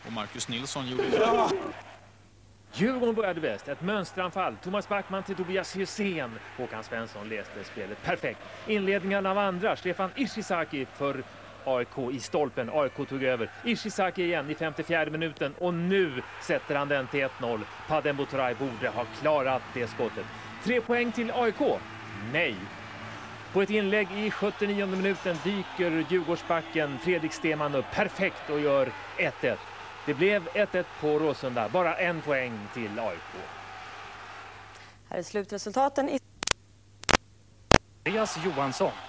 Och Marcus Nilsson gjorde det. Djurgården började bäst. Ett mönsteranfall. Thomas Backman till Tobias Hysén. Håkan Svensson läste spelet perfekt. Inledningen av andra. Stefan Ishizaki för AIK i stolpen. AIK tog över. Ishizaki igen i 54 minuten. Och nu sätter han den till 1-0. Padden Botoray borde ha klarat det skottet. 3 poäng till AIK? Nej. På ett inlägg i 79 minuten dyker Djurgårdsbacken Fredrik Stenman upp perfekt och gör 1-1. Det blev 1-1 på Råsunda. Bara 1 poäng till AIK. Här är slutresultaten. Andreas Johansson.